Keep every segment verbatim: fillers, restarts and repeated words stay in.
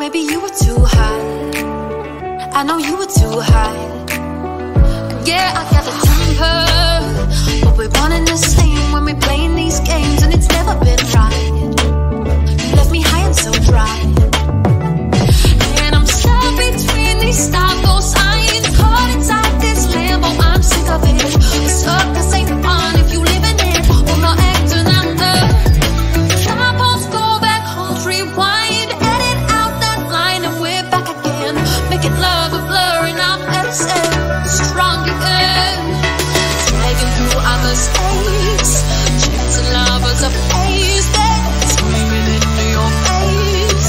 maybe you were too high. I know you were too high. Yeah, I got the temper, but we're one and the same when we're playing these games, and it's never been right. You left me high and so dry, and I'm stuck between these stop-go signs, caught inside this Lambo. I'm sick of it. The circus ain't fun if you live in it. Oh no, acting under. Stop-ons, go back home, rewind, edit out that line, and we're back again, making love a blur, and I'm upset. Strong again, dragging through our mistakes, chasing lovers of haze, screaming into your face.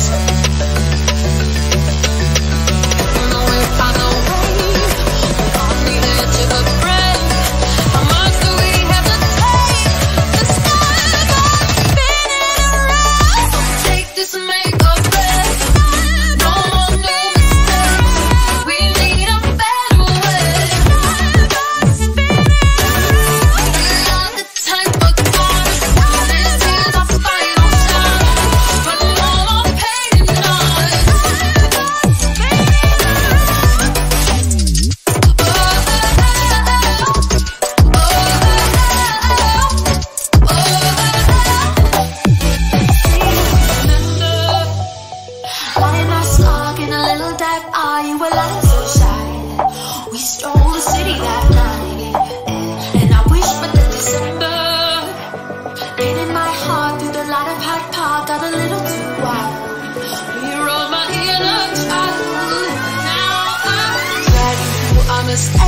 No, we found a way, we're on the edge of a break. How much do we have to take? The stars are spinning around. Take this and make a break. No more new mistakes. We need a better way. We stole the city that night, and I wish for the December. Pain in my heart through the light of Hyde Park got a little too wild. We rode my inner child. Now I'm dragging through our mistakes.